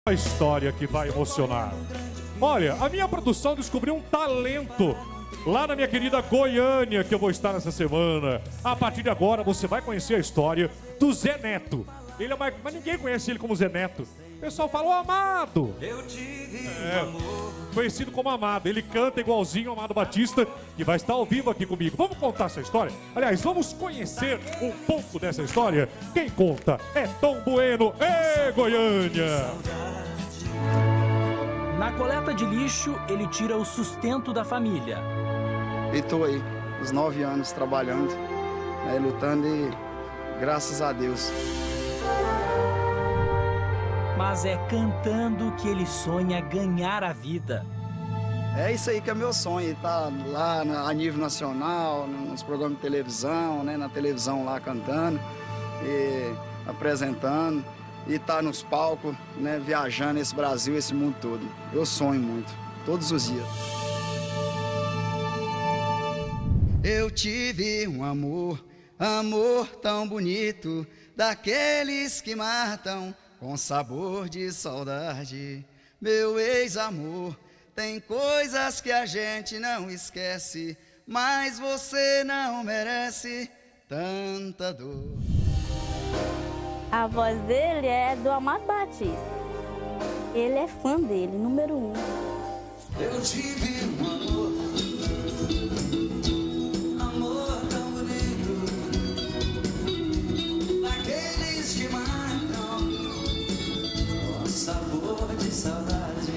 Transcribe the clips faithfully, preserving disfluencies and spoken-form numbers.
Uma história que vai emocionar. Olha, a minha produção descobriu um talento lá na minha querida Goiânia, que eu vou estar nessa semana. A partir de agora você vai conhecer a história do Zé Neto. Ele é mais... Mas ninguém conhece ele como Zé Neto. O pessoal fala, o Amado. É, conhecido como Amado. Ele canta igualzinho ao Amado Batista, que vai estar ao vivo aqui comigo. Vamos contar essa história? Aliás, vamos conhecer um pouco dessa história? Quem conta é Tom Bueno. Ê, Goiânia! Na coleta de lixo, ele tira o sustento da família. E tô aí, os nove anos trabalhando, né, lutando e graças a Deus. Mas é cantando que ele sonha ganhar a vida. É isso aí que é meu sonho, tá lá na, a nível nacional, nos programas de televisão, né, na televisão lá cantando e apresentando. E tá nos palcos, né, viajando esse Brasil, esse mundo todo. Eu sonho muito, todos os dias. Eu tive um amor, amor tão bonito, daqueles que matam com sabor de saudade. Meu ex-amor, tem coisas que a gente não esquece, mas você não merece tanta dor. A voz dele é do Amado Batista. Ele é fã dele, número um. Eu tive um amor, amor tão bonito, daqueles que matam com sabor de saudade.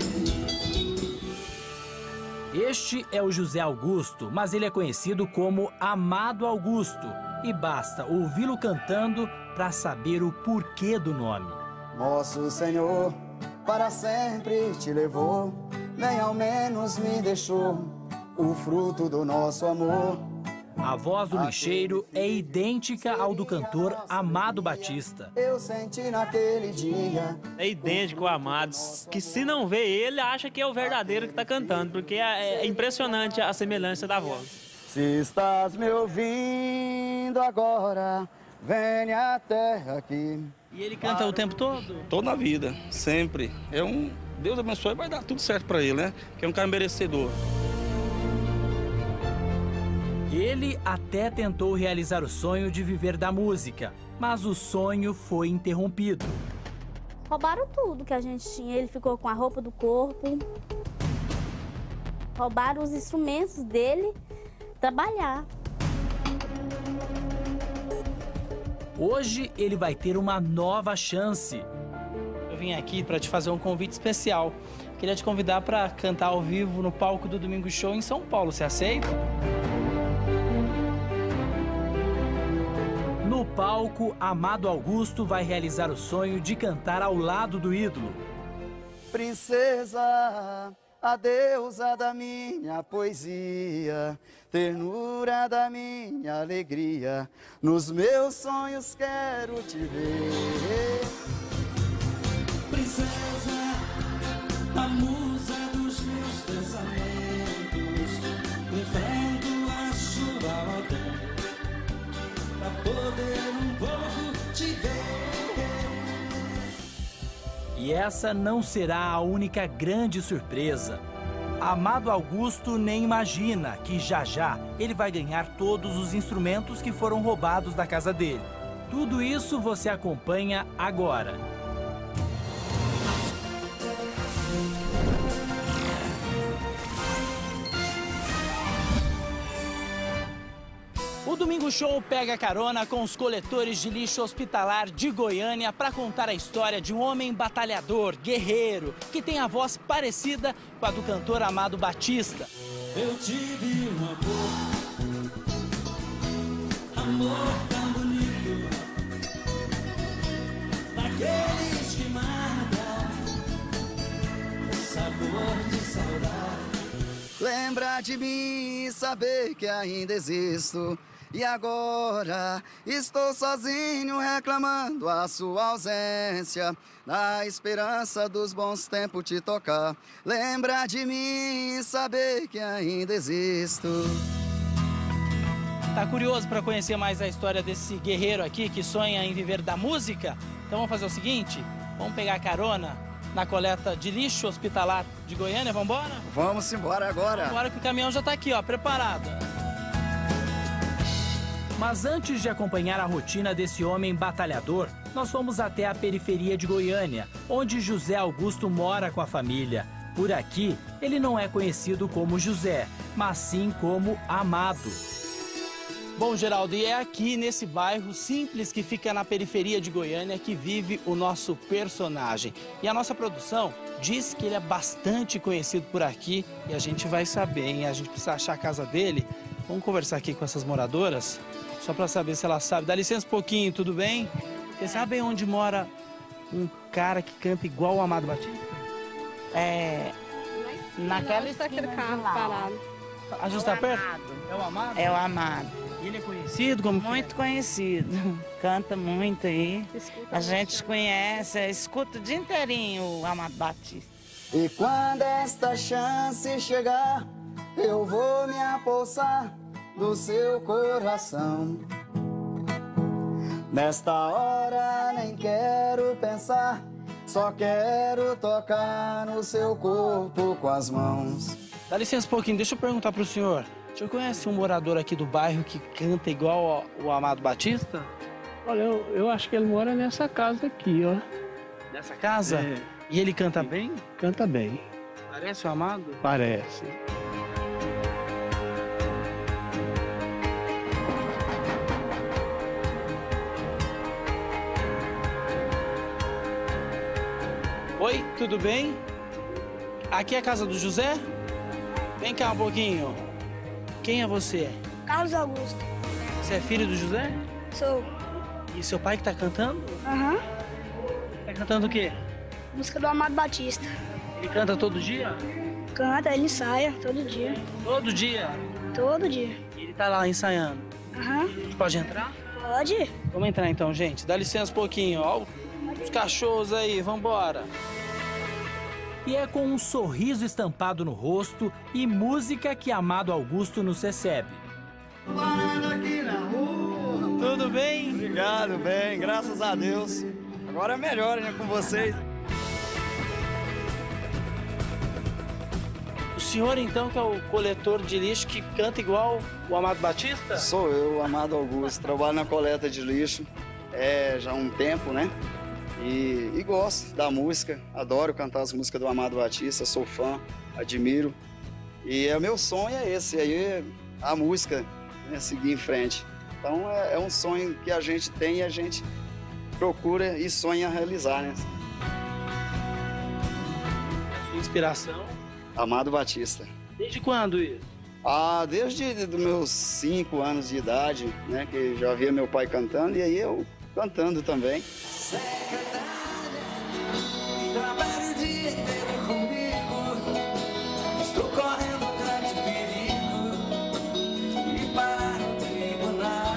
Este é o José Augusto, mas ele é conhecido como Amado Augusto. E basta ouvi-lo cantando para saber o porquê do nome. Nosso Senhor para sempre te levou, nem ao menos me deixou o fruto do nosso amor. A voz do lixeiro é idêntica ao do cantor Amado Batista. Eu senti naquele dia. É idêntico ao Amado, que se não vê ele, acha que é o verdadeiro que está cantando, porque é impressionante a semelhança da voz. Se estás me ouvindo agora, venha até aqui. E ele canta o tempo todo? Toda a vida, sempre. É um... Deus abençoe e vai dar tudo certo para ele, né? Que é um cara merecedor. Ele até tentou realizar o sonho de viver da música, mas o sonho foi interrompido. Roubaram tudo que a gente tinha. Ele ficou com a roupa do corpo. Roubaram os instrumentos dele. Trabalhar. Hoje ele vai ter uma nova chance. Eu vim aqui para te fazer um convite especial. Queria te convidar para cantar ao vivo no palco do Domingo Show em São Paulo. Você aceita? No palco, Amado Augusto vai realizar o sonho de cantar ao lado do ídolo. Princesa, a deusa da minha poesia, ternura da minha alegria, nos meus sonhos quero te ver. Princesa, a musa dos meus pensamentos, enfrento a chuva ao tempo, pra poder um pouco te ver. E essa não será a única grande surpresa. Amado Augusto nem imagina que já já ele vai ganhar todos os instrumentos que foram roubados da casa dele. Tudo isso você acompanha agora. O Domingo Show pega carona com os coletores de lixo hospitalar de Goiânia para contar a história de um homem batalhador, guerreiro, que tem a voz parecida com a do cantor Amado Batista. Eu tive um amor, amor tão bonito, daqueles que matam, o sabor de saudade. Lembra de mim e saber que ainda existo. E agora estou sozinho reclamando a sua ausência, na esperança dos bons tempos te tocar. Lembra de mim e saber que ainda existo. Tá curioso para conhecer mais a história desse guerreiro aqui que sonha em viver da música? Então vamos fazer o seguinte, vamos pegar carona na coleta de lixo hospitalar de Goiânia. Vamos embora? Vamos embora agora. Agora que o caminhão já está aqui, ó, preparado. Mas antes de acompanhar a rotina desse homem batalhador, nós fomos até a periferia de Goiânia, onde José Augusto mora com a família. Por aqui, ele não é conhecido como José, mas sim como Amado. Bom, Geraldo, e é aqui nesse bairro simples que fica na periferia de Goiânia que vive o nosso personagem. E a nossa produção diz que ele é bastante conhecido por aqui e a gente vai saber, hein? A gente precisa achar a casa dele. Vamos conversar aqui com essas moradoras, só para saber se ela sabe. Dá licença um pouquinho, tudo bem? Vocês sabem onde mora um cara que canta igual o Amado Batista? É, naquela está aquele esquina carro de lá. parado. A gente está perto? É o Amado? É o Amado. E ele é conhecido como que é? Muito conhecido. Canta muito aí. Escuta A gente conhece, escuta o dia inteirinho o Amado Batista. E quando esta chance chegar, eu vou me apossar do seu coração. Nesta hora nem quero pensar, só quero tocar no seu corpo com as mãos. Dá licença um pouquinho, deixa eu perguntar pro senhor. O senhor conhece um morador aqui do bairro que canta igual o Amado Batista? Olha, eu, eu acho que ele mora nessa casa aqui, ó. Nessa casa? É. E ele canta bem? Canta bem, Parece o Amado? parece. Oi, tudo bem? Aqui é a casa do José? Vem cá um pouquinho. Quem é você? Carlos Augusto. Você é filho do José? Sou. E seu pai que tá cantando? Aham. Tá cantando o quê? Música do Amado Batista. Ele canta todo dia? Canta, ele ensaia todo dia. Todo dia? Todo dia. E ele tá lá ensaiando. Aham. A gente pode entrar? Pode? Vamos entrar então, gente. Dá licença um pouquinho, ó. Os cachorros aí, vambora. E é com um sorriso estampado no rosto e música que Amado Augusto nos recebe. Parando aqui na rua. Tudo bem? Obrigado, bem, graças a Deus. Agora é melhor, né, com vocês. O senhor, então, que é o coletor de lixo que canta igual o Amado Batista? Sou eu, Amado Augusto, trabalho na coleta de lixo é, já há um tempo, né? E, e gosto da música, adoro cantar as músicas do Amado Batista, sou fã, admiro. E é, o meu sonho é esse, aí a música, né, seguir em frente. Então é, é um sonho que a gente tem e a gente procura e sonha realizar, né? Sua inspiração? Amado Batista. Desde quando isso? Ah, desde os meus cinco anos de idade, né, que já via meu pai cantando e aí eu cantando também. Trabalho o dia inteiro comigo. Estou correndo um grande perigo e parar no tribunal.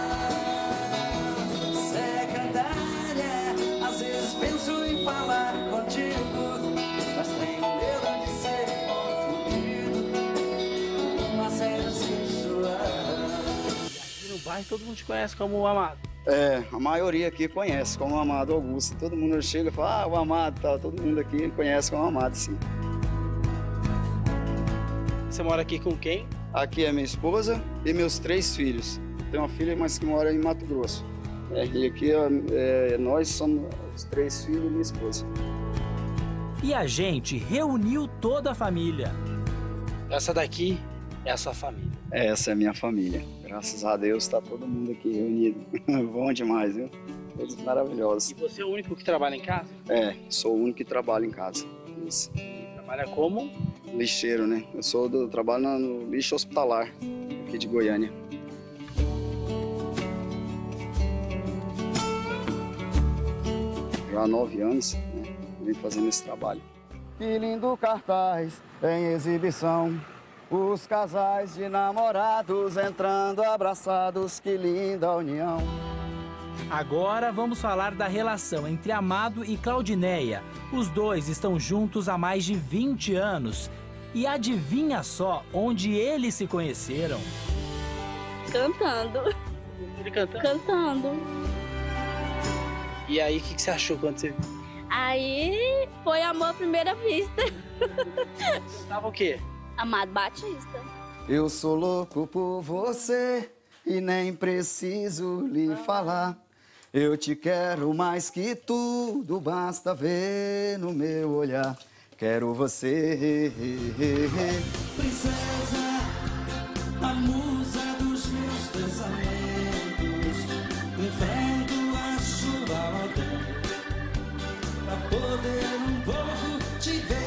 Secretária, às vezes penso em falar contigo, mas tenho medo de ser confundido. Uma série sexual. Aqui no bairro todo mundo te conhece como o Amado. É, a maioria aqui conhece como Amado Augusto. Todo mundo chega e fala, ah, o Amado, tá. Todo mundo aqui conhece como Amado, sim. Você mora aqui com quem? Aqui é minha esposa e meus três filhos. Tenho uma filha, mas que mora em Mato Grosso. É, e aqui é, nós somos os três filhos e minha esposa. E a gente reuniu toda a família. Essa daqui é a sua família. Essa é a minha família. Graças a Deus está todo mundo aqui reunido. Bom demais, viu? Todos maravilhosos. E você é o único que trabalha em casa? É, sou o único que trabalha em casa. Isso. E trabalha como? Lixeiro, né? Eu sou do trabalho no lixo hospitalar aqui de Goiânia. Já há nove anos, né? Venho fazendo esse trabalho. Que lindo cartaz em exibição. Os casais de namorados entrando abraçados, que linda união. Agora vamos falar da relação entre Amado e Claudineia. Os dois estão juntos há mais de vinte anos. E adivinha só onde eles se conheceram? Cantando. Ele cantando? Cantando. E aí, o que, que você achou quando você... Aí foi amor à primeira vista. Tava o quê? Amado Batista. Eu sou louco por você e nem preciso lhe falar. Eu te quero mais que tudo, basta ver no meu olhar. Quero você. Princesa, a musa dos meus pensamentos, enfrento a chuva ardente pra poder um pouco te ver.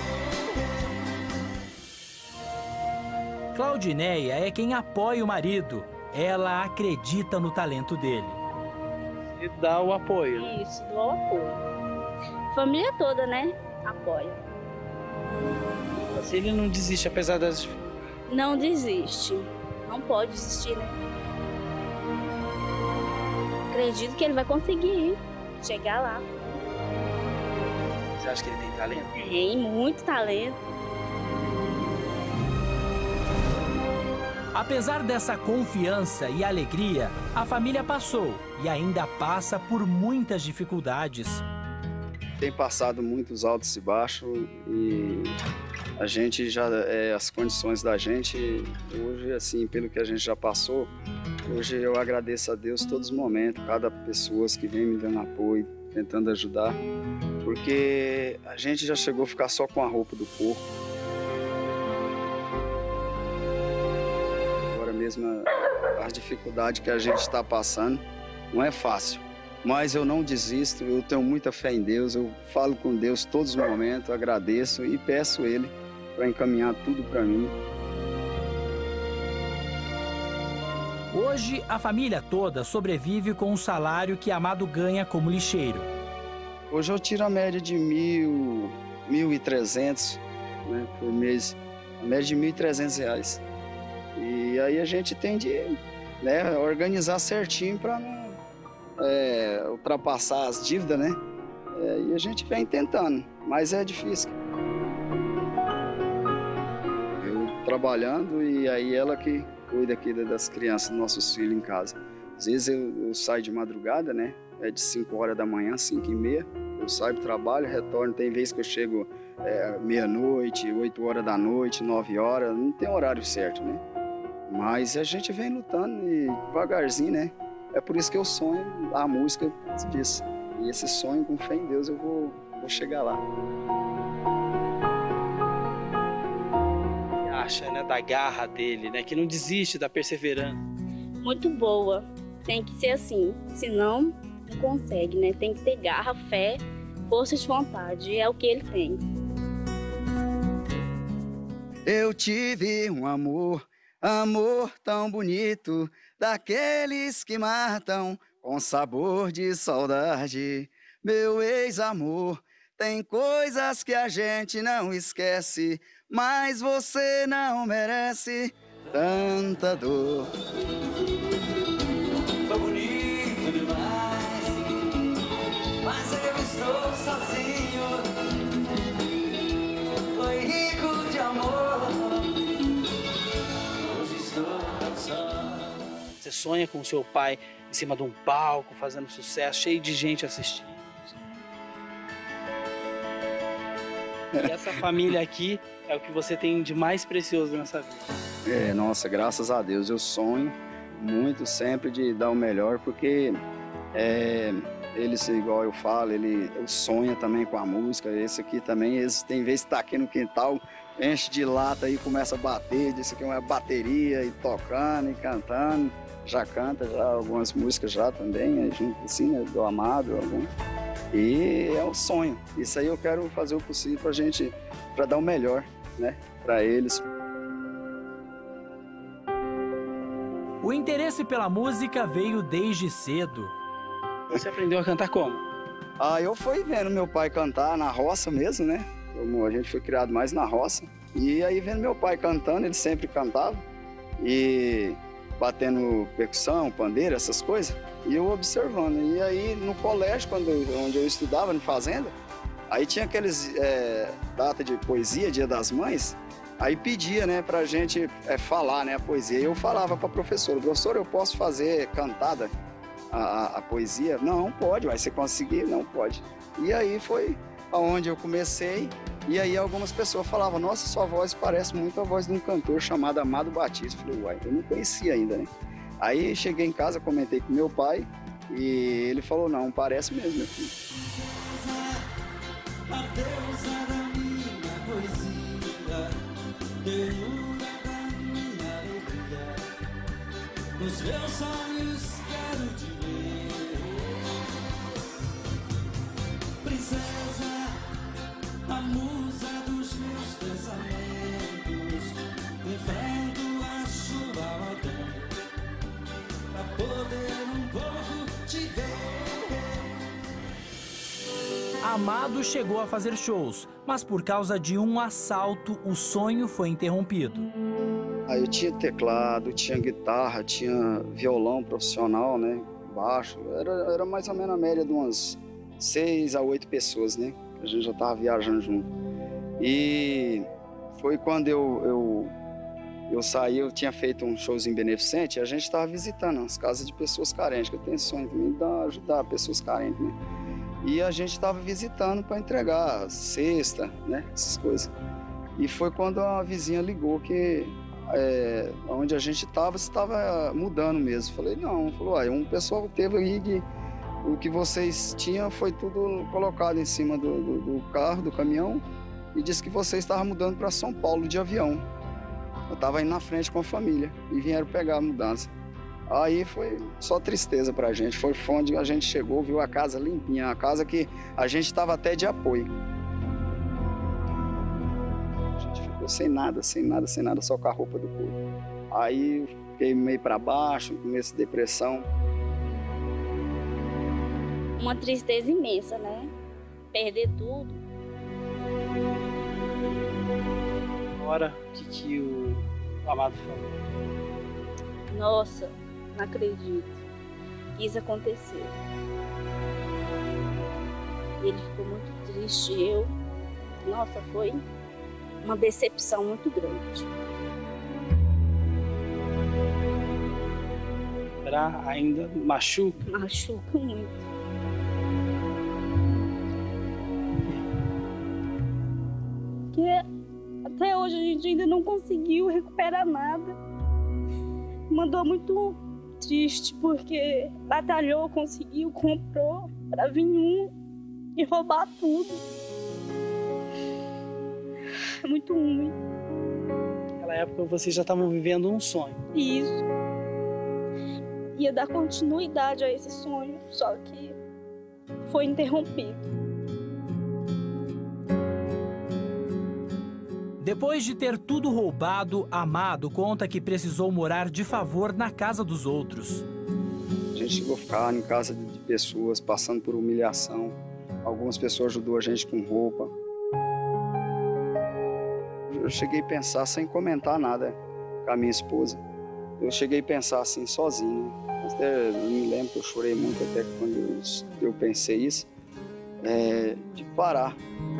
Claudineia é quem apoia o marido. Ela acredita no talento dele. E dá o apoio. Isso, dá o apoio. Família toda, né? Apoia. Se ele não desiste, apesar das... Não desiste. Não pode desistir, né? Acredito que ele vai conseguir chegar lá. Você acha que ele tem talento? Tem muito talento. Apesar dessa confiança e alegria, a família passou e ainda passa por muitas dificuldades. Tem passado muitos altos e baixos e a gente já, é, as condições da gente, hoje, assim, pelo que a gente já passou, hoje eu agradeço a Deus todos os momentos, cada pessoa que vem me dando apoio, tentando ajudar, porque a gente já chegou a ficar só com a roupa do corpo. Agora mesmo a, a dificuldade que a gente está passando não é fácil. Mas eu não desisto, eu tenho muita fé em Deus, eu falo com Deus todos os momentos, agradeço e peço Ele para encaminhar tudo para mim. Hoje, a família toda sobrevive com o salário que Amado ganha como lixeiro. Hoje eu tiro a média de mil, mil e trezentos, né, por mês, a média de mil e trezentos reais. E aí a gente tem de, né, organizar certinho para não É, ultrapassar as dívidas, né? É, e a gente vem tentando, mas é difícil. Eu trabalhando e aí ela que cuida aqui das crianças, dos nossos filhos em casa. Às vezes eu, eu saio de madrugada, né? É de cinco horas da manhã, cinco e meia. Eu saio do trabalho, retorno. Tem vezes que eu chego é, meia-noite, oito horas da noite, nove horas. Não tem horário certo, né? Mas a gente vem lutando e devagarzinho, né? É por isso que eu sonho a música disso. E esse sonho, com fé em Deus, eu vou, vou chegar lá. Você acha, né, da garra dele, né, que não desiste, da perseverança. Muito boa. Tem que ser assim, senão não consegue, né? Tem que ter garra, fé, força de vontade. É o que ele tem. Eu tive um amor, amor tão bonito, daqueles que matam com sabor de saudade. Meu ex-amor, tem coisas que a gente não esquece, mas você não merece tanta dor. Foi bonito demais, mas eu estou sozinho. Foi rico de amor, hoje estou só. Você sonha com o seu pai em cima de um palco, fazendo sucesso, cheio de gente assistindo. E essa família aqui é o que você tem de mais precioso nessa vida. É, nossa, graças a Deus, eu sonho muito sempre de dar o melhor, porque é, eles, igual eu falo, ele sonha também com a música. Esse aqui também, eles tem vez que tá aqui no quintal, enche de lata e começa a bater, diz que é uma bateria, e tocando e cantando. Já canta já algumas músicas já também, junto assim, né, do Amado, algum. E é um sonho. Isso aí eu quero fazer o possível pra gente, pra dar o melhor, né, pra eles. O interesse pela música veio desde cedo. Você aprendeu a cantar como? Ah, eu fui vendo meu pai cantar na roça mesmo, né? Como a gente foi criado mais na roça. E aí vendo meu pai cantando, ele sempre cantava. E batendo percussão, pandeiro, essas coisas, e eu observando. E aí no colégio, quando eu, onde eu estudava, na fazenda, aí tinha aqueles é, data de poesia, Dia das Mães, aí pedia, né, pra gente é, falar, né, a poesia. E eu falava pra professora, professor, eu posso fazer cantada a, a, a poesia? Não, pode, vai você conseguir? Não pode. E aí foi, onde eu comecei. E aí algumas pessoas falavam, nossa, sua voz parece muito a voz de um cantor chamado Amado Batista. Eu falei, uai, eu não conhecia ainda, né? Aí cheguei em casa, comentei com meu pai e ele falou, não, parece mesmo, meu filho. A deusa da minha poesia, ternura da minha alegria, nos meus olhos quero te ver, princesa, a musa dos meus pensamentos, enfrento a chuva ao tempo, pra poder um pouco te ver. Amado chegou a fazer shows, mas por causa de um assalto, o sonho foi interrompido. Aí eu tinha teclado, tinha guitarra, tinha violão profissional, né? Baixo. Era, era mais ou menos a média de umas seis a oito pessoas, né? A gente já estava viajando junto. E foi quando eu, eu, eu saí, eu tinha feito um showzinho beneficente, e a gente estava visitando as casas de pessoas carentes, que eu tenho sonho também de ajudar pessoas carentes, né? E a gente estava visitando para entregar cesta, né? Essas coisas. E foi quando a vizinha ligou que é, onde a gente estava, estava mudando mesmo. Falei, não. Falou, ah, um pessoal teve aí que o que vocês tinham foi tudo colocado em cima do, do, do carro, do caminhão, e disse que vocês estavam mudando para São Paulo de avião. Eu estava indo na frente com a família e vieram pegar a mudança. Aí foi só tristeza pra gente, foi onde a gente chegou, viu a casa limpinha, a casa que a gente estava até de apoio. A gente ficou sem nada, sem nada, sem nada, só com a roupa do corpo. Aí fiquei meio para baixo, começo de depressão. Uma tristeza imensa, né? Perder tudo. Na hora que, que o Amado falou. Nossa, não acredito que isso aconteceu. Ele ficou muito triste, eu... Nossa, foi uma decepção muito grande. Será? Ainda machuca? Machuca muito. Porque até hoje a gente ainda não conseguiu recuperar nada. Mandou muito triste, porque batalhou, conseguiu, comprou para vir um e roubar tudo. É muito ruim. Naquela época vocês já estavam vivendo um sonho. Isso. Ia dar continuidade a esse sonho, só que foi interrompido. Depois de ter tudo roubado, Amado conta que precisou morar de favor na casa dos outros. A gente chegou a ficar em casa de pessoas passando por humilhação. Algumas pessoas ajudou a gente com roupa. Eu cheguei a pensar sem comentar nada com a minha esposa. Eu cheguei a pensar assim, sozinho. Até eu me lembro que eu chorei muito até quando eu, eu pensei isso, é, de parar.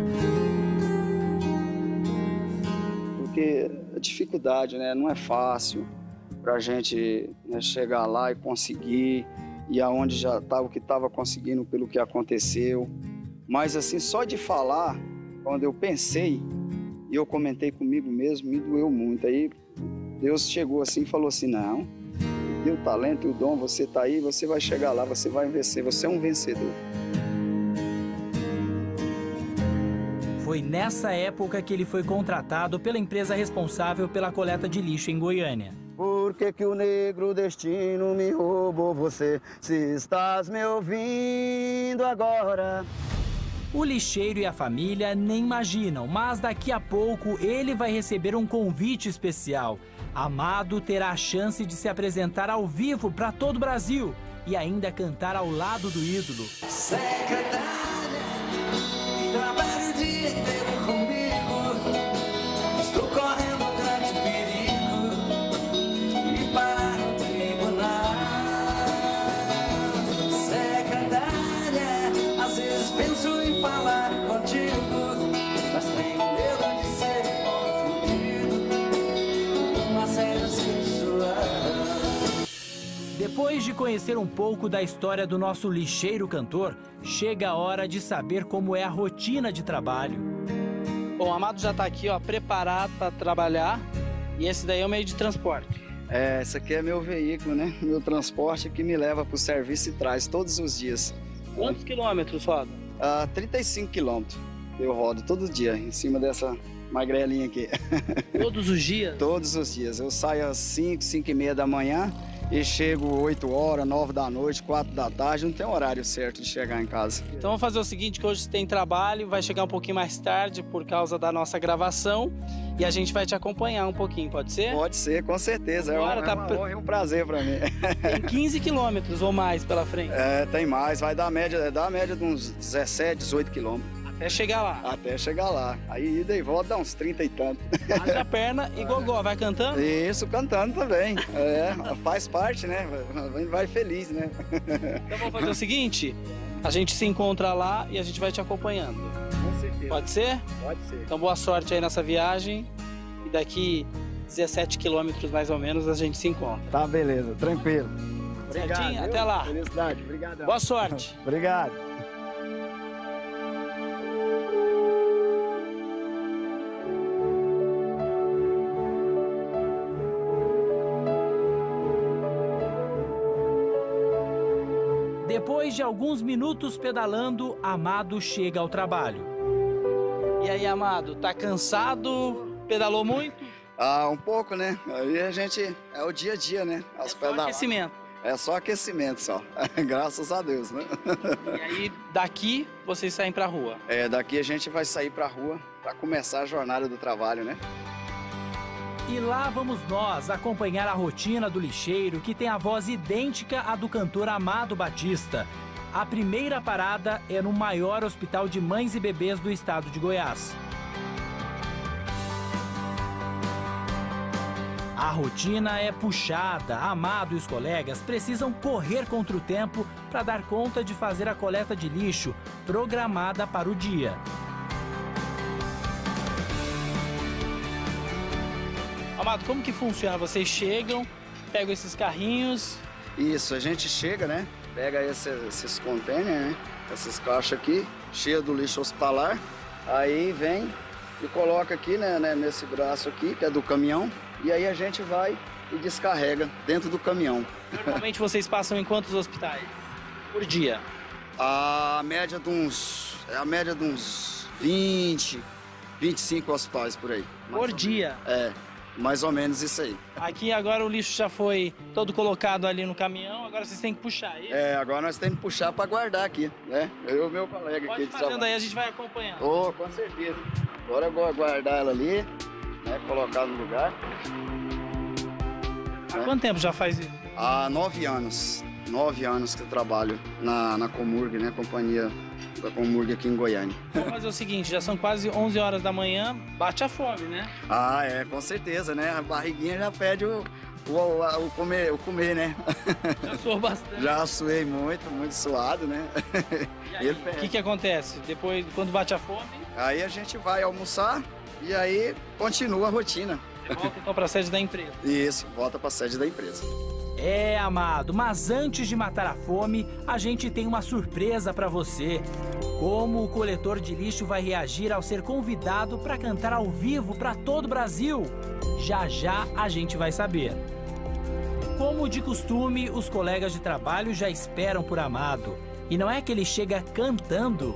Porque a dificuldade, né, não é fácil para a gente, né, chegar lá e conseguir, e aonde já estava o que estava conseguindo pelo que aconteceu. Mas assim, só de falar, quando eu pensei e eu comentei comigo mesmo, me doeu muito. Aí Deus chegou assim e falou assim, não, deu o talento e o dom, você está aí, você vai chegar lá, você vai vencer, você é um vencedor. Foi nessa época que ele foi contratado pela empresa responsável pela coleta de lixo em Goiânia. Por que que o negro destino me roubou você, se estás me ouvindo agora? O lixeiro e a família nem imaginam, mas daqui a pouco ele vai receber um convite especial. Amado terá a chance de se apresentar ao vivo para todo o Brasil e ainda cantar ao lado do ídolo. Secretária, trabalho o dia inteiro comigo. Estou correndo um grande perigo e parar no tribunal. Secretária, às vezes penso em falar contigo, mas tenho medo de ser confundido com uma série sexual. Depois de conhecer conhecer um pouco da história do nosso lixeiro cantor, chega a hora de saber como é a rotina de trabalho. Bom, o Amado já está aqui, ó, preparado para trabalhar. E esse daí é o meio de transporte. É, esse aqui é meu veículo, né? Meu transporte que me leva para o serviço e traz todos os dias. Quantos quilômetros roda? Ah, trinta e cinco quilômetros. Eu rodo todo dia em cima dessa magrelinha aqui. Todos os dias? Todos os dias. Eu saio às cinco, cinco e meia da manhã e chego oito horas, nove da noite, quatro da tarde. Não tem horário certo de chegar em casa. Então vamos fazer o seguinte, que hoje tem trabalho, vai chegar um pouquinho mais tarde por causa da nossa gravação e a gente vai te acompanhar um pouquinho, pode ser? Pode ser, com certeza. Agora é, tá... é uma honra e um prazer para mim. Tem quinze quilômetros ou mais pela frente? É, tem mais. Vai dar a média, dá a média de uns dezessete, dezoito quilômetros. Até chegar lá. Até chegar lá. Aí ida e volta dá uns trinta e tanto. Haja perna e gogó, vai cantando? Isso, cantando também. É, faz parte, né? Vai feliz, né? Então vamos fazer o seguinte, a gente se encontra lá e a gente vai te acompanhando. Com certeza. Pode ser? Pode ser. Então boa sorte aí nessa viagem e daqui dezessete quilômetros mais ou menos a gente se encontra. Tá, beleza. Tranquilo. Certinho? Obrigado, até lá. Felicidade. Obrigado. Boa sorte. Obrigado. Depois de alguns minutos pedalando, Amado chega ao trabalho. E aí, Amado, tá cansado? Pedalou muito? Ah, um pouco, né? Aí a gente... É o dia a dia, né? As é só pedal... aquecimento. É só aquecimento, só. Graças a Deus, né? E aí, daqui, vocês saem pra rua? É, daqui a gente vai sair pra rua pra começar a jornada do trabalho, né? E lá vamos nós acompanhar a rotina do lixeiro, que tem a voz idêntica à do cantor Amado Batista. A primeira parada é no maior hospital de mães e bebês do estado de Goiás. A rotina é puxada. Amado e os colegas precisam correr contra o tempo para dar conta de fazer a coleta de lixo programada para o dia. Amado, como que funciona? Vocês chegam, pegam esses carrinhos... Isso, a gente chega, né? Pega esse, esses containers, né? Essas caixas aqui, cheias do lixo hospitalar. Aí vem e coloca aqui, né, né, nesse braço aqui, que é do caminhão. E aí a gente vai e descarrega dentro do caminhão. Normalmente vocês passam em quantos hospitais por dia? A média de uns... É a média de uns vinte, vinte e cinco hospitais por aí. Por dia? É. Mais ou menos isso aí. Aqui agora o lixo já foi todo colocado ali no caminhão, agora vocês têm que puxar, é isso? É, agora nós temos que puxar para guardar aqui, né? Eu e o meu colega Pode aqui de fazendo aí, a gente vai acompanhando. Oh, com certeza. Agora eu vou guardar ela ali, né? Colocar no lugar. Há né? quanto tempo já faz isso? Há nove anos. Nove anos que eu trabalho na, na Comurg, né? Companhia da Comurg aqui em Goiânia. Vamos fazer o seguinte, já são quase onze horas da manhã, bate a fome, né? Ah, é, com certeza, né? A barriguinha já pede o, o, o, o, comer, o comer, né? Já suou bastante. Já suei muito, muito suado, né? O que que acontece? Depois, quando bate a fome? Aí a gente vai almoçar e aí continua a rotina. Você volta então para a sede da empresa? Isso, volta para a sede da empresa. É, Amado, mas antes de matar a fome, a gente tem uma surpresa para você. Como o coletor de lixo vai reagir ao ser convidado para cantar ao vivo para todo o Brasil? Já já a gente vai saber. Como de costume, os colegas de trabalho já esperam por Amado. E não é que ele chega cantando.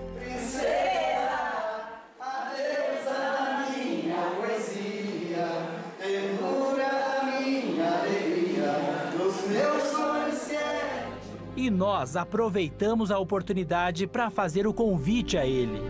E nós aproveitamos a oportunidade para fazer o convite a ele.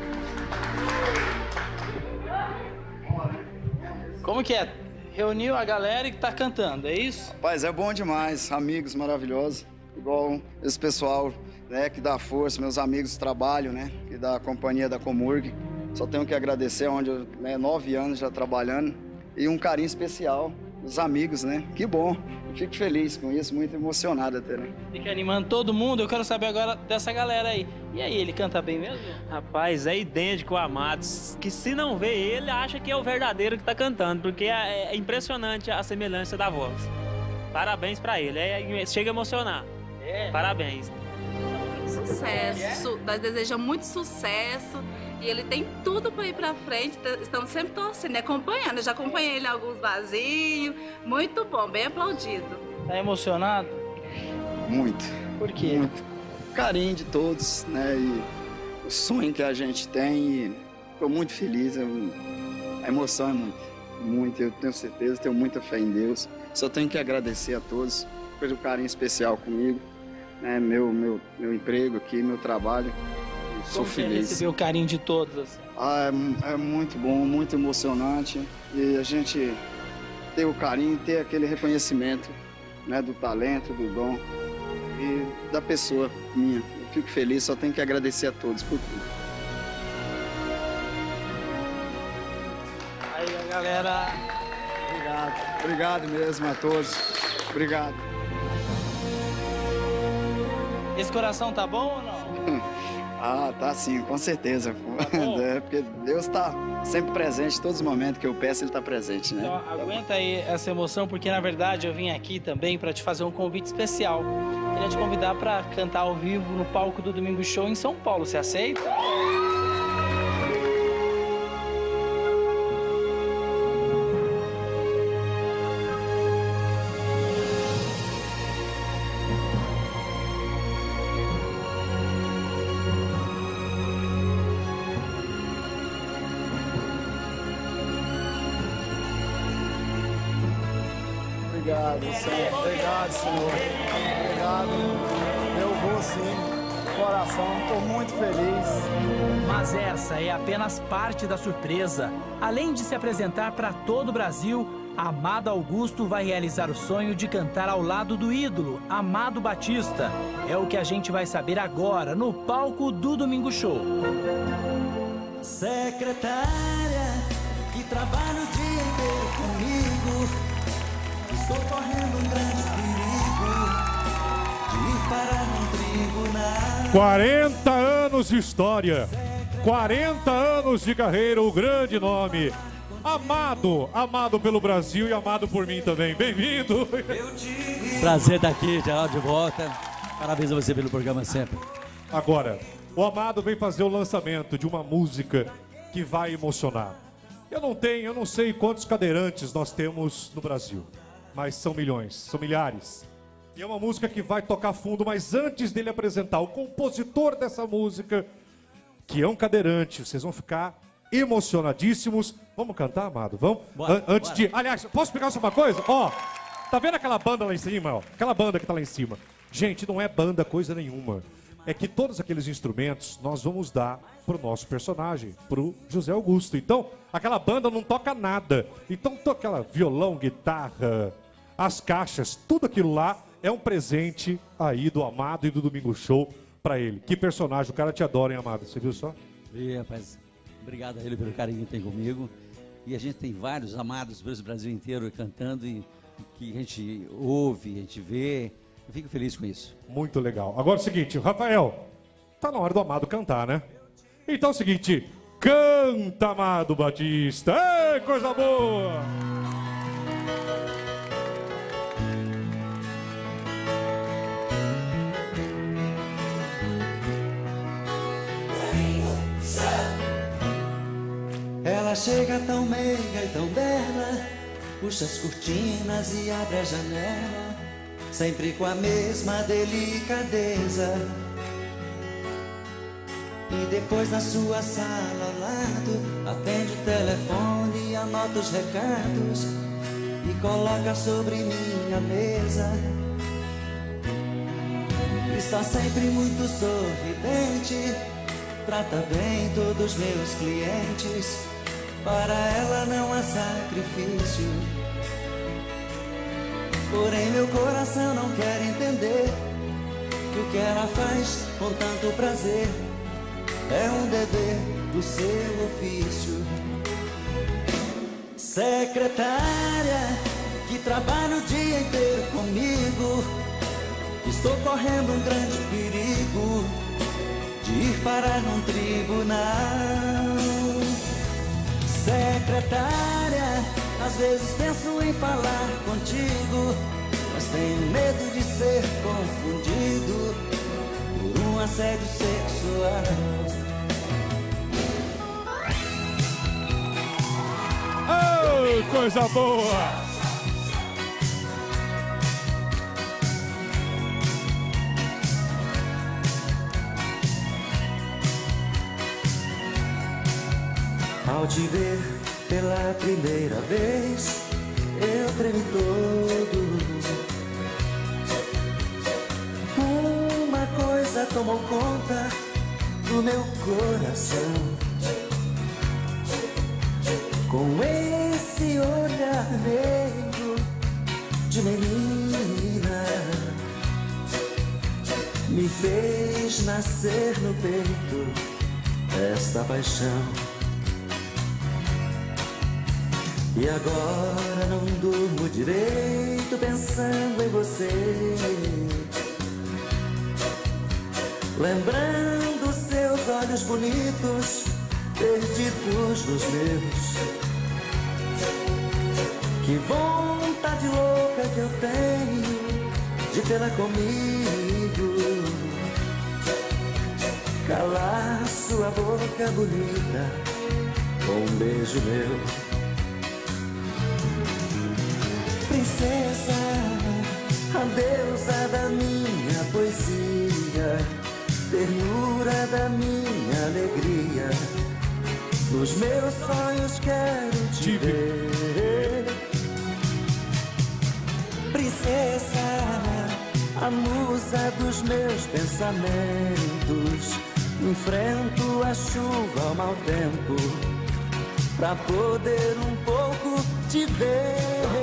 Como que é? Reuniu a galera e tá cantando, é isso? Rapaz, é bom demais. Amigos maravilhosos. Igual esse pessoal, né, que dá força, meus amigos de trabalho, né, que da companhia da Comurg. Só tenho que agradecer, onde eu, né, nove anos já trabalhando. E um carinho especial dos amigos, né? Que bom. Fico feliz com isso, muito emocionado até, né? Fica animando todo mundo. Eu quero saber agora dessa galera aí. E aí, ele canta bem mesmo? Rapaz, é idêntico ao Amado. Que se não vê ele, acha que é o verdadeiro que tá cantando, porque é, é impressionante a semelhança da voz. Parabéns pra ele. É, chega a emocionar. É. Parabéns. Sucesso. Nós desejamos muito sucesso. E ele tem tudo para ir para frente. Estamos sempre torcendo, acompanhando. Eu já acompanhei ele em alguns vasinhos. Muito bom, bem aplaudido. Tá emocionado? Muito. Por quê? Muito. Carinho de todos, né? E o sonho que a gente tem. E estou muito feliz. Eu, a emoção é muito. Muito. Eu tenho certeza, tenho muita fé em Deus. Só tenho que agradecer a todos pelo carinho especial comigo. Né? Meu, meu, meu emprego aqui, meu trabalho. Sou Como feliz. Receber o carinho de todos. Assim? Ah, é, é muito bom, muito emocionante. E a gente ter o carinho, ter aquele reconhecimento, né, do talento, do dom e da pessoa minha. Eu fico feliz, só tenho que agradecer a todos por tudo. Aí, a galera. Obrigado, obrigado mesmo a todos. Obrigado. Esse coração tá bom ou não? Ah, tá sim, com certeza. Tá É, porque Deus está sempre presente, todos os momentos que eu peço, Ele está presente, né? Então, aguenta aí essa emoção, porque na verdade eu vim aqui também para te fazer um convite especial. Queria te convidar para cantar ao vivo no palco do Domingo Show em São Paulo. Você aceita? Obrigado, Senhor. Obrigado, Senhor. Obrigado. Eu vou sim, coração. Estou muito feliz. Mas essa é apenas parte da surpresa. Além de se apresentar para todo o Brasil, Amado Augusto vai realizar o sonho de cantar ao lado do ídolo, Amado Batista. É o que a gente vai saber agora, no palco do Domingo Show. Secretária, que trabalha o dia inteiro comigo. Estou correndo um grande perigo de ir parar num tribunal. quarenta anos de história, quarenta anos de carreira, o grande nome. Amado, amado pelo Brasil e amado por mim também. Bem-vindo. Prazer estar aqui, Geraldo, de volta. Parabéns a você pelo programa sempre. Agora, o Amado vem fazer o lançamento de uma música que vai emocionar. Eu não tenho, eu não sei quantos cadeirantes nós temos no Brasil. Mas são milhões, são milhares. E é uma música que vai tocar fundo, mas antes dele apresentar o compositor dessa música, que é um cadeirante, vocês vão ficar emocionadíssimos. Vamos cantar, Amado? Vamos? Bora, An antes bora. de... Aliás, posso explicar só uma coisa? Ó, tá vendo aquela banda lá em cima? Ó? Aquela banda que tá lá em cima. Gente, não é banda coisa nenhuma. É que todos aqueles instrumentos nós vamos dar pro nosso personagem, pro José Augusto. Então, aquela banda não toca nada. Então, toca aquela violão, guitarra, as caixas, tudo aquilo lá é um presente aí do Amado e do Domingo Show pra ele. Que personagem, o cara te adora, hein, Amado? Você viu só? E, rapaz, obrigado a ele pelo carinho que tem comigo. E a gente tem vários amados pelo Brasil inteiro cantando e que a gente ouve, a gente vê. Eu fico feliz com isso. Muito legal. Agora é o seguinte, Rafael, tá na hora do Amado cantar, né? Então é o seguinte, canta, Amado Batista. Ei, coisa boa! Ela chega tão meiga e tão bela, puxa as cortinas e abre a janela, sempre com a mesma delicadeza. E depois na sua sala ao lado, atende o telefone e anota os recados e coloca sobre minha mesa. Está sempre muito sorridente, trata bem todos os meus clientes. Para ela não há sacrifício, porém meu coração não quer entender que o que ela faz com tanto prazer é um dever do seu ofício. Secretária, que trabalha o dia inteiro comigo, estou correndo um grande perigo de ir parar num tribunal. Secretária, às vezes penso em falar contigo, mas tenho medo de ser confundido por um assédio sexual. Oh, coisa boa! Ao te ver pela primeira vez, eu tremi todo. Uma coisa tomou conta do meu coração. Com esse olhar meio de menina, me fez nascer no peito esta paixão. E agora não durmo direito pensando em você, lembrando seus olhos bonitos perdidos nos meus. Que vontade louca que eu tenho de tê-la comigo, calar sua boca bonita com um beijo meu. Princesa, a deusa da minha poesia, ternura da minha alegria, nos meus sonhos quero te ver. Princesa, a musa dos meus pensamentos, enfrento a chuva ao mau tempo, pra poder um pouco te ver.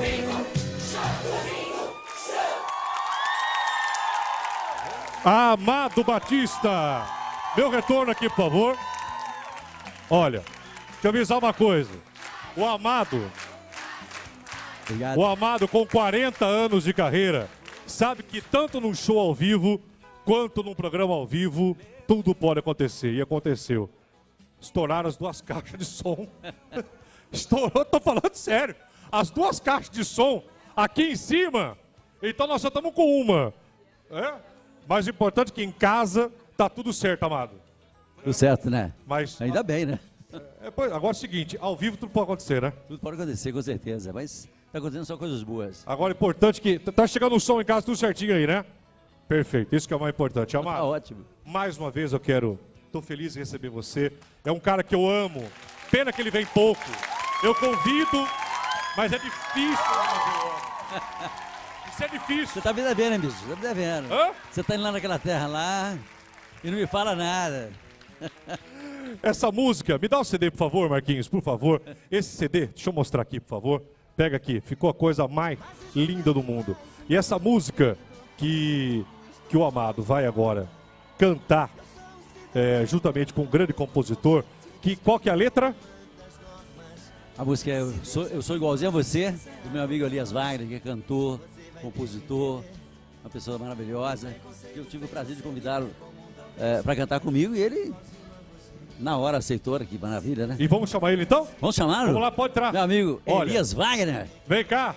Amado Batista, meu retorno aqui, por favor. Olha, deixa eu avisar uma coisa. O Amado, Obrigado. o Amado com quarenta anos de carreira, sabe que tanto num show ao vivo, quanto num programa ao vivo, tudo pode acontecer. E aconteceu. Estouraram as duas caixas de som. Estourou, tô falando sério. As duas caixas de som aqui em cima. Então nós só estamos com uma. É? Mais importante que em casa tá tudo certo, Amado. Tudo certo, né? Mas, ainda bem, né? É, pois, agora é o seguinte, ao vivo tudo pode acontecer, né? Tudo pode acontecer, com certeza. Mas tá acontecendo só coisas boas. Agora é importante que... Tá chegando o som em casa tudo certinho aí, né? Perfeito, isso que é o mais importante. Amado, tá ótimo. Mais uma vez eu quero... Tô feliz em receber você. É um cara que eu amo. Pena que ele vem pouco. Eu convido, mas é difícil. Isso é difícil. Você tá me devendo, bicho. Você tá me devendo. Hã? Você tá indo lá naquela terra lá e não me fala nada. Essa música, me dá o C D, por favor, Marquinhos, por favor. Esse C D, deixa eu mostrar aqui, por favor. Pega aqui, ficou a coisa mais linda do mundo. E essa música que, que o Amado vai agora cantar, é, juntamente com um grande compositor, que, qual que é a letra? A música é Eu Sou, eu sou Igualzinho a Você, do meu amigo Elias Wagner, que é cantor, compositor, uma pessoa maravilhosa. Eu tive o prazer de convidá-lo é, para cantar comigo e ele, na hora, aceitou. Que maravilha, né? E vamos chamar ele então? Vamos chamá-lo? Vamos lá, pode entrar. Meu amigo Olha, Elias Wagner. Vem cá.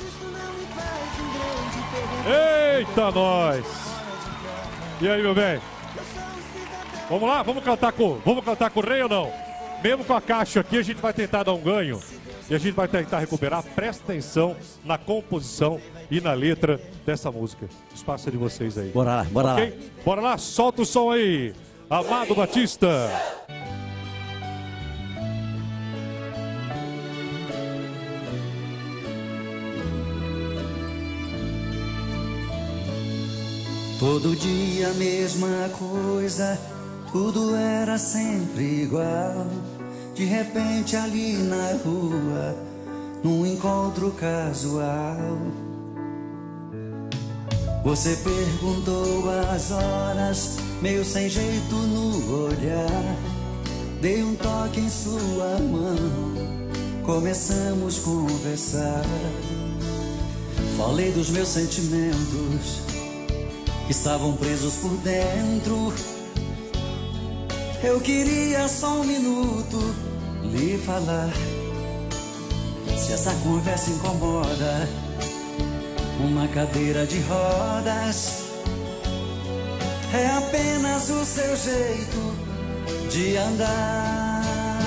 Eita, nós! E aí, meu bem? Vamos lá, vamos cantar com, vamos cantar com o rei ou não? Mesmo com a caixa aqui, a gente vai tentar dar um ganho e a gente vai tentar recuperar. Presta atenção na composição e na letra dessa música. O espaço é de vocês aí. Bora lá, bora okay? lá. Bora lá, solta o som aí. Amado Batista. Todo dia a mesma coisa, tudo era sempre igual. De repente ali na rua, num encontro casual, você perguntou as horas, meio sem jeito no olhar. Dei um toque em sua mão, começamos a conversar. Falei dos meus sentimentos que estavam presos por dentro. Eu queria só um minuto lhe falar. Se essa conversa incomoda, uma cadeira de rodas. É apenas o seu jeito de andar.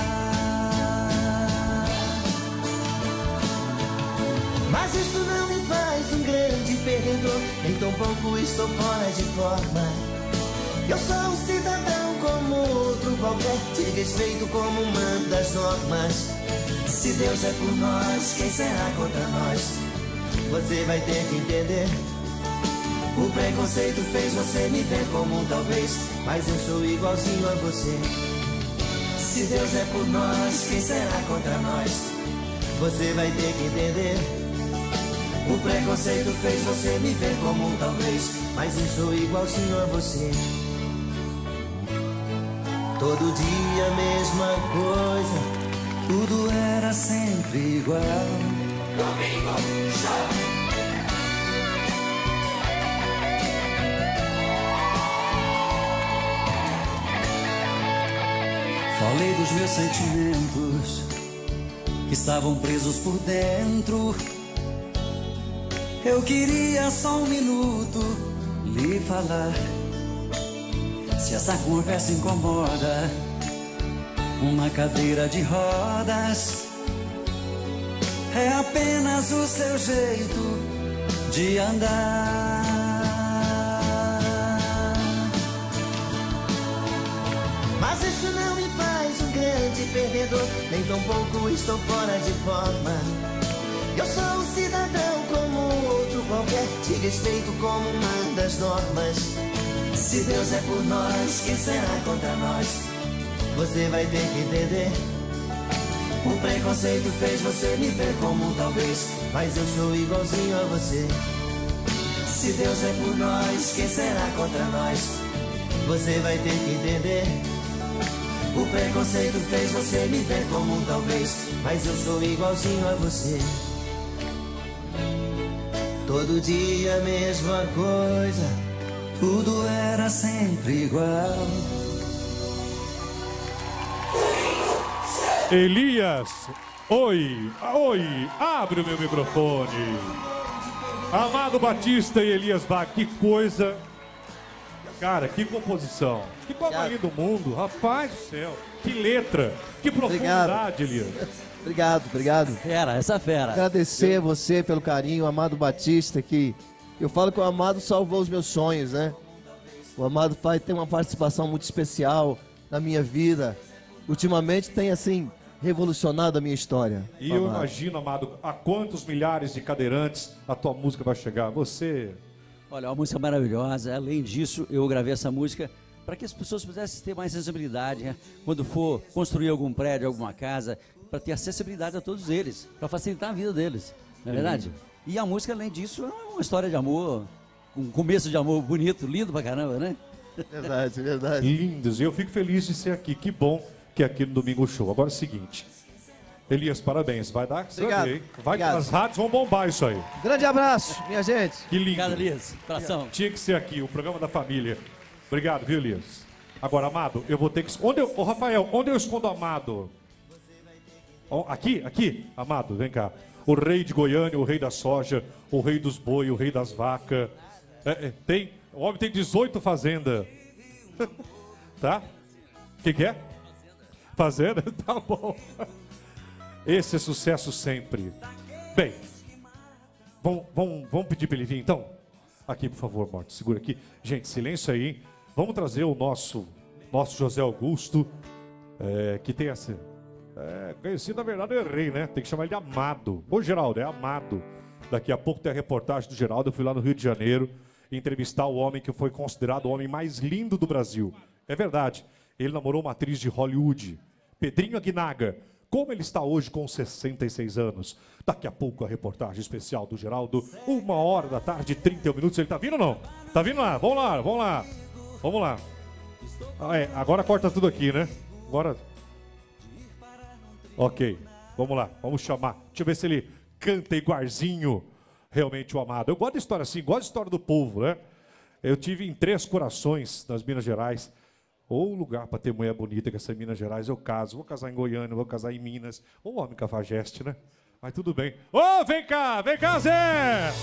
Mas isso não me faz um grande perdedor, nem tão pouco estou fora de forma. Eu sou um cidadão como outro qualquer, de respeito como manda as normas. Se Deus é por nós, quem será contra nós? Você vai ter que entender. O preconceito fez você me ver como um talvez, mas eu sou igualzinho a você. Se Deus é por nós, quem será contra nós? Você vai ter que entender. O preconceito fez você me ver como um talvez, mas eu sou igualzinho a você. Todo dia a mesma coisa, tudo era sempre igual. Domingo Show. Falei dos meus sentimentos que estavam presos por dentro. Eu queria só um minuto lhe falar. Se essa conversa incomoda, uma cadeira de rodas é apenas o seu jeito de andar. Mas isso não me faz um grande perdedor, nem tão pouco estou fora de forma. Eu sou um cidadão como outro qualquer, te respeito como manda as normas. Se Deus é por nós, quem será contra nós? Você vai ter que entender. O preconceito fez você me ver como um talvez, mas eu sou igualzinho a você. Se Deus é por nós, quem será contra nós? Você vai ter que entender. O preconceito fez você me ver como um talvez, mas eu sou igualzinho a você. Todo dia a mesma coisa, tudo era sempre igual. Elias, oi, oi, abre o meu microfone. Amado Batista e Elias Bach, que coisa. Cara, que composição. Que coisa linda do mundo, rapaz do céu. Que letra, que profundidade, Elias. Obrigado, obrigado. Fera, essa fera. Agradecer a você pelo carinho, o Amado Batista, que eu falo que o Amado salvou os meus sonhos, né? O Amado faz, tem uma participação muito especial na minha vida. Ultimamente tem, assim, revolucionado a minha história. E eu imagino, Amado, a quantos milhares de cadeirantes a tua música vai chegar? Você... Olha, uma música maravilhosa. Além disso, eu gravei essa música para que as pessoas pudessem ter mais sensibilidade, né? Quando for construir algum prédio, alguma casa, para ter acessibilidade a todos eles, para facilitar a vida deles, não é verdade? Uhum. E a música, além disso, é uma história de amor, um começo de amor bonito, lindo pra caramba, né? Verdade, verdade. Lindos. E eu fico feliz de ser aqui. Que bom que é aqui no Domingo Show. Agora é o seguinte. Elias, parabéns. Vai dar? Obrigado. Vai, Obrigado. As rádios vão bombar isso aí. Grande abraço, minha gente. Que lindo. Obrigado, Elias. Coração. Tinha que ser aqui, o programa da família. Obrigado, viu, Elias? Agora, Amado, eu vou ter que... Onde eu... Ô, Rafael, onde eu escondo o Amado? Oh, aqui, aqui. Amado, vem cá. O rei de Goiânia, o rei da soja, o rei dos boi, o rei das vacas. É, é, tem... O homem tem dezoito fazendas. Tá? O que, que é? Fazenda? Tá bom. Esse é sucesso sempre. Bem, vamos, vamos, vamos pedir para ele vir então? Aqui, por favor, Morte, segura aqui. Gente, silêncio aí. Vamos trazer o nosso, nosso José Augusto, é, que tem essa... É, conhecido, na verdade, eu errei, né? Tem que chamar ele de Amado. Ô, Geraldo, é Amado. Daqui a pouco tem a reportagem do Geraldo. Eu fui lá no Rio de Janeiro entrevistar o homem que foi considerado o homem mais lindo do Brasil. É verdade. Ele namorou uma atriz de Hollywood, Pedrinho Aguinaga. Como ele está hoje com sessenta e seis anos. Daqui a pouco a reportagem especial do Geraldo. Uma hora da tarde, trinta e um minutos. Ele tá vindo ou não? Tá vindo lá? Vamos lá, vamos lá. Vamos lá. Ah, é, agora corta tudo aqui, né? Agora... Ok, vamos lá, vamos chamar. Deixa eu ver se ele canta igualzinho realmente o Amado. Eu gosto de história assim, gosto de história do povo, né? Eu tive em Três Corações, nas Minas Gerais. Ou lugar para ter mulher bonita que essa em Minas Gerais, eu caso. Vou casar em Goiânia, vou casar em Minas. Ou homem cafajeste, né? Mas tudo bem. Ô, oh, vem cá, vem cá, Zé!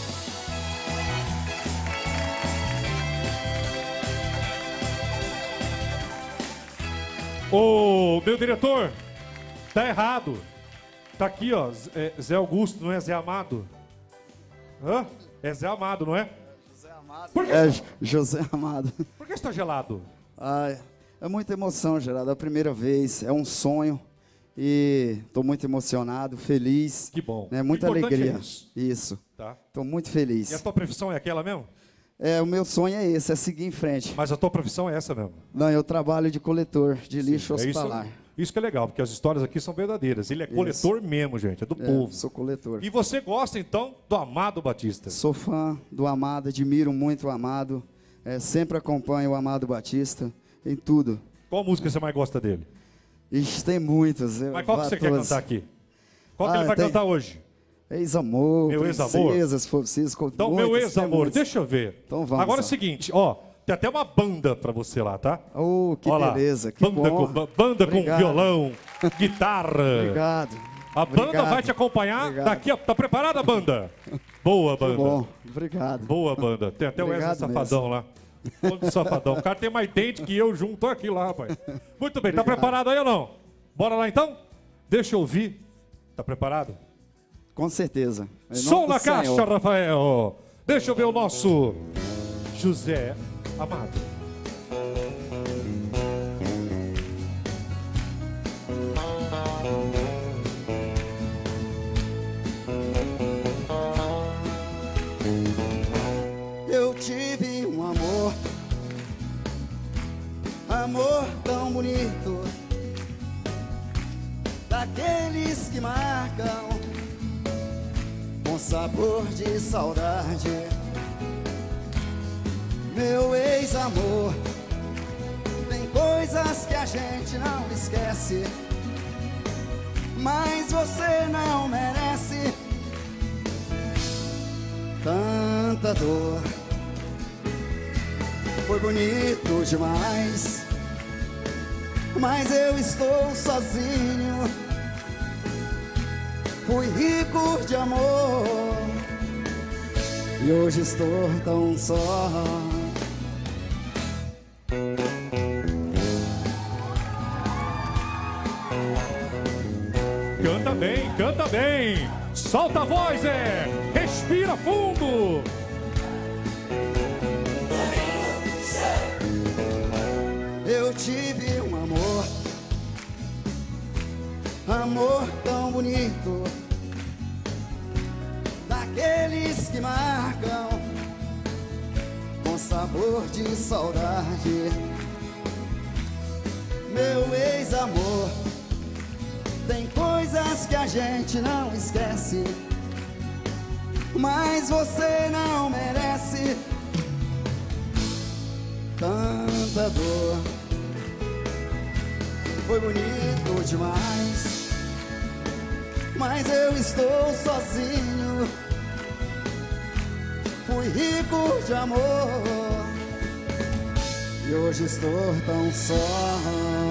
Ô, meu diretor, tá errado. Tá aqui, ó, é Zé Augusto, não é Zé Amado? Hã? É Zé Amado, não é? José Amado. Por que É, você- José Amado. Por que você tá gelado? Ai, é muita emoção, Geraldo. É a primeira vez, é um sonho. E estou muito emocionado, feliz. Que bom. Né? Muita O importante alegria. é isso. Isso. Tá. Estou muito feliz. E a tua profissão é aquela mesmo? É, o meu sonho é esse, é seguir em frente. Mas a tua profissão é essa mesmo? Não, eu trabalho de coletor de lixo É isso, hospitalar. isso que é legal, porque as histórias aqui são verdadeiras. Ele é Isso. coletor mesmo, gente, é do É, povo. sou coletor. E você gosta, então, do Amado Batista? Sou fã do Amado, admiro muito o Amado. É, sempre acompanho o Amado Batista em tudo. Qual música você mais gosta dele? Ixi, tem muitas. eu Mas qual que vou você a quer todas. cantar aqui? Qual que Ah, ele vai tem- cantar hoje? Ex-amor, Meu ex-amor? princesa, se for preciso. com Então, meu muitas, tem ex-amor, muitas. deixa eu ver. Então vamos Agora é o lá. seguinte, ó, tem até uma banda pra você lá, tá? Oh, que Ó lá, beleza, que banda bom. com, ba- banda com Obrigado. violão, guitarra. Obrigado. A banda Obrigado. vai te acompanhar Obrigado. daqui, ó. Tá preparada, banda? Boa, Que banda. bom, obrigado. Boa, banda. Tem até o Wesley Obrigado Safadão lá. Todo safadão. O cara tem mais dente que eu junto aqui lá, rapaz. Muito bem, tá Obrigado. preparado aí ou não? Bora lá então? Deixa eu ouvir. Tá preparado? Com certeza. Em nome Som do na Senhor. caixa, Rafael. Deixa eu ver o nosso José Amado. Eu tive um amor, amor tão bonito, daqueles que marcam com sabor de saudade. Meu ex-amor, tem coisas que a gente não esquece, mas você não merece tanta dor. Foi bonito demais, mas eu estou sozinho. Fui rico de amor e hoje estou tão só. Canta bem, canta bem. Solta a voz, é. Respira fundo. Eu tive um amor, amor tão bonito, daqueles que marcam com sabor de saudade. Meu ex-amor, tem coisas que a gente não esquece, mas você não merece tanta dor. Foi bonito demais, mas eu estou sozinho. Fui rico de amor e hoje estou tão só.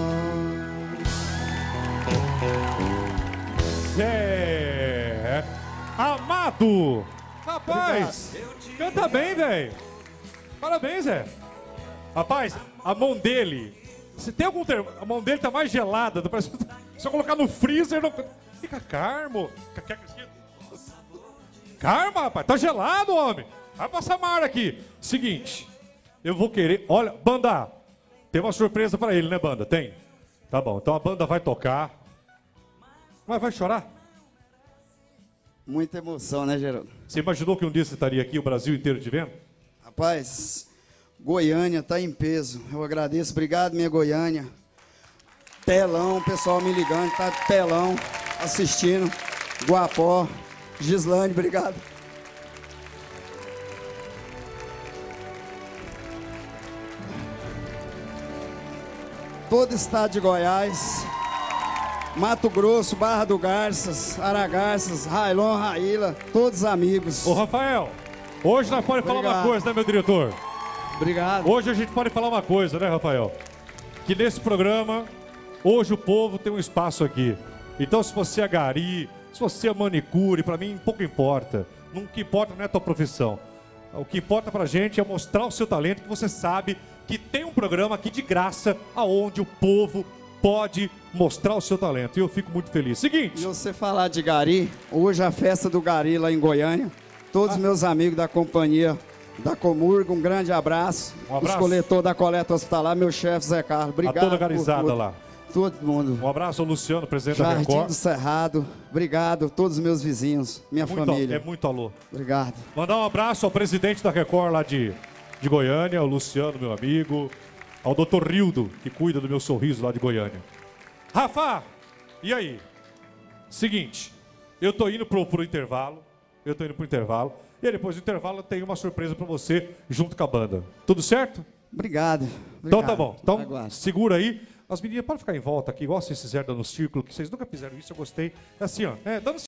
Zé Amado. Rapaz, canta bem, velho. Parabéns, Zé. Rapaz, a mão dele. Se tem algum termo, a mão dele tá mais gelada. tá parecendo- Se eu colocar no freezer, não. Fica calmo. Quer- quer- Calma, rapaz. Tá gelado, homem. Vai passar mar aqui. Seguinte, eu vou querer. Olha, banda, tem uma surpresa pra ele, né, banda? Tem? Tá bom. Então a banda vai tocar. Mas vai chorar? Muita emoção, né, Geraldo? Você imaginou que um dia você estaria aqui, o Brasil inteiro te vendo? Rapaz, Goiânia tá em peso. Eu agradeço. Obrigado, minha Goiânia. Telão, pessoal me ligando, tá telão, assistindo. Guapó, Gislane, obrigado. Todo o estado de Goiás, Mato Grosso, Barra do Garças, Aragarças, Railon, Raíla, todos amigos. Ô, Rafael, hoje nós podemos falar uma Obrigado. coisa, né, meu diretor? Obrigado. Hoje a gente pode falar uma coisa, né, Rafael? Que nesse programa, hoje o povo tem um espaço aqui. Então, se você é gari, Se você é manicure, pra mim pouco importa. O que importa não é a tua profissão. O que importa pra gente é mostrar o seu talento, que você sabe que tem um programa aqui de graça, aonde o povo pode mostrar o seu talento. E eu fico muito feliz. Seguinte. E você falar de Gari, hoje a festa do Gari lá em Goiânia. Todos os ah. meus amigos da companhia da Comurga, um grande abraço. Um abraço. Os coletores da coleta hospitalar, meu chefe Zé Carlos. Obrigado. A toda a garizada lá. Todo mundo. Um abraço ao Luciano, presidente Jardim da Record. do Cerrado. Obrigado. Todos os meus vizinhos, minha muito, família. É muito alô. Obrigado. Mandar um abraço ao presidente da Record lá de, de Goiânia, ao Luciano, meu amigo. Ao doutor Rildo, que cuida do meu sorriso lá de Goiânia. Rafa, e aí? Seguinte, eu tô indo pro, pro intervalo. Eu tô indo pro intervalo. E aí, depois do intervalo, eu tenho uma surpresa pra você junto com a banda. Tudo certo? Obrigado. Obrigado. Então tá bom. Então, Aguardo. segura aí. As meninas podem ficar em volta aqui, igual vocês fizeram dando círculo, que vocês nunca fizeram isso, eu gostei. É assim, ó. É, dando